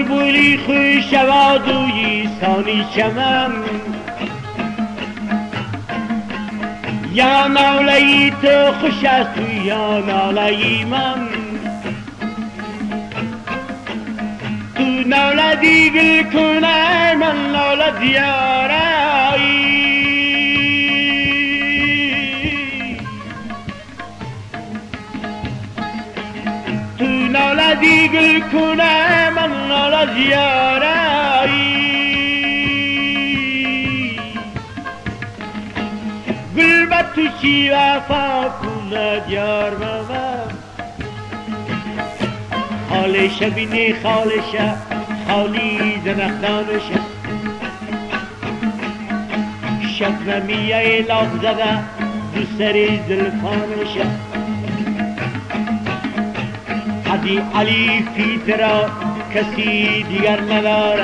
بلبلی خوش شوادوی سانی چمن یا نالهی تو خوش است تو یا نالهی من تو نالدی گل کنه من نالد یارایی تو نالدی گل کنه من نالد یارایی گل به تو چی وفا کند یار من خالشه بینی خالشه خالی زنخدانشه شبنمیه لاغ زده دو سری زلفانشه حدی علی فیترا کسی دیگر نداره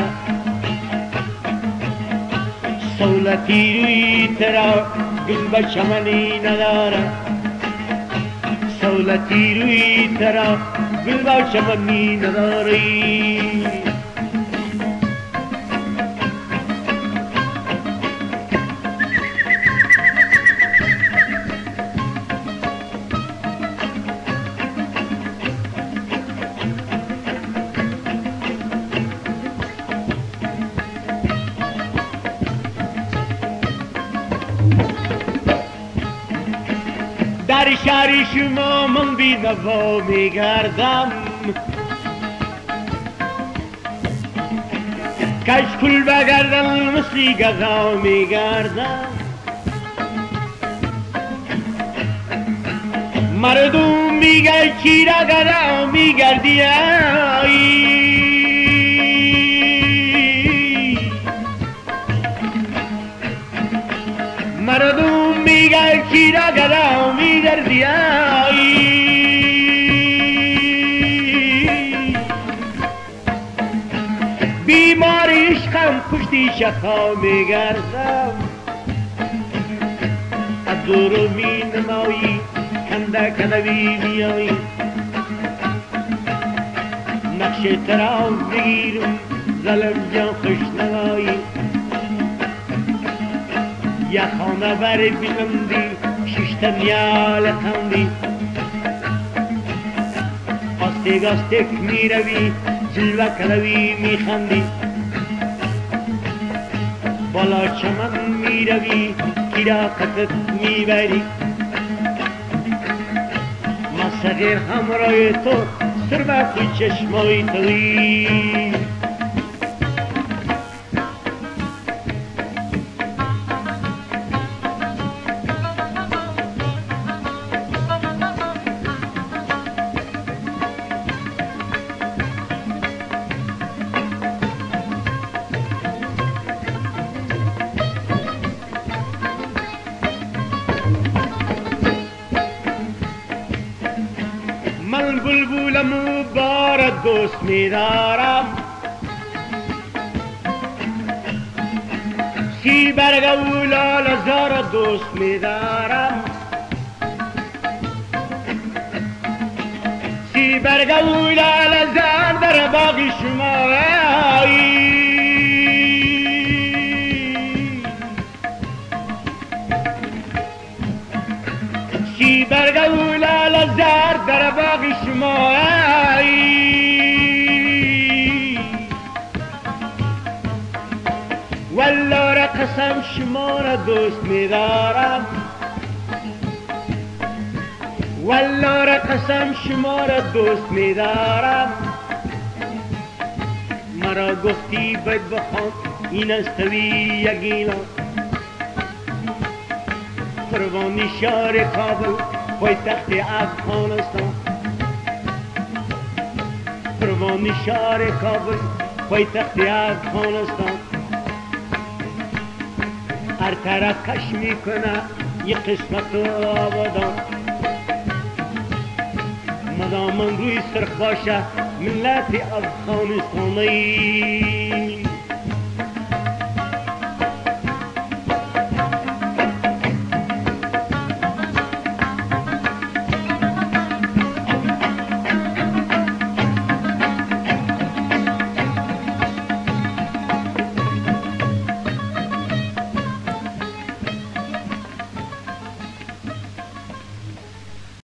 سولتی روی ترا گل به چمنی نداره سولتی روی ترا گل به چمنی نداری در شهر شما من بی نوا میگردم کشکول بگردم مثلی گذا میگردم مردم میگه چی را گذا میگردی مردم میگه چی را گذا میگردی بیمار عشقم پشتی شفا میگردم از دور می نمایی کنده کنوی میایی نقش ترا بگیرم ظلم جان خوش نمایی یا خانه بر بلندی ششتن یال خندی آستیگ آستیگ می روی جلوه کلوی می خندی بالا چمن می روی کیرا قطت می بری ما صغیر همراه تو سر به خوی چشمای توی من بلبلم و بار دوست می‌دارم سی برگ و لال زار دوست می‌دارم سی برگ و لال زار در باغ شما سی برگ و لال زار در باغ شما والله را قسم شما را دوست می‌دارم والله را قسم شما را دوست می‌دارم مرا گفتی باید بخوان این استوی یگینا قربانی شهر کابل پایتخت افغانستان قربانی شهر کابل پایتخت افغانستان هر طرف کش میکنه یه قسمت آبادان مدام من روی سرخ باشه ملت افغانستانی